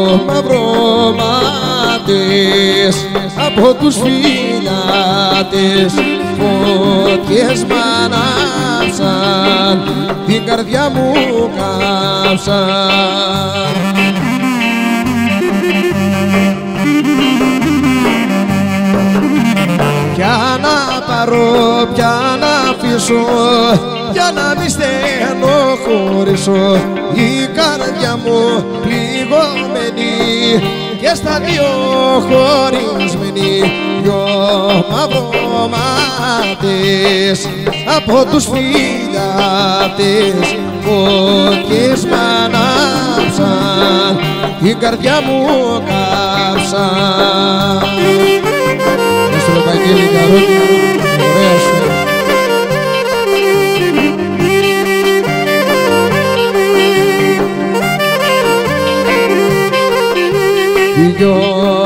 μαυρομάτες από τους φυλάτες φωτιές μ' ανάψαν, την καρδιά μου κάψαν. Πια να πάρω, πια να αφήσω, πια να μη στενοχωρήσω, η καρδιά μου πληγωμένη και στα δύο χωρισμένη. Δυο μαυρομάτες από τους φυλάτες φωτιές μ' ανάψαν, την καρδιά μου κάψαν. Στο Βαγγέλη Καρότη, ωραίος. Δυο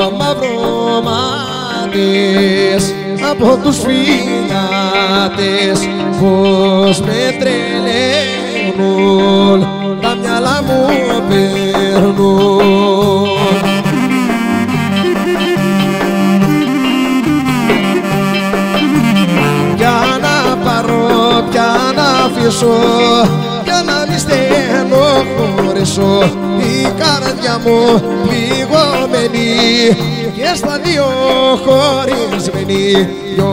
μαυρομάτες από τους φυλάτες πως με τρελαίνουν, τα μυαλά μου παίρνουν. Πια να αφήσω, πια να μη στενοχωρήσω, η καρδιά μου πληγωμένη και στα δύο χωρισμένη. Δυο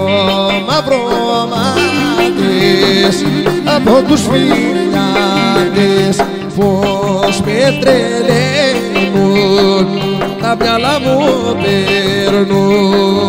μαυρομάτες από τους φυλάτες πως με τρελαίνουν, τα μυαλά μου παίρνουν.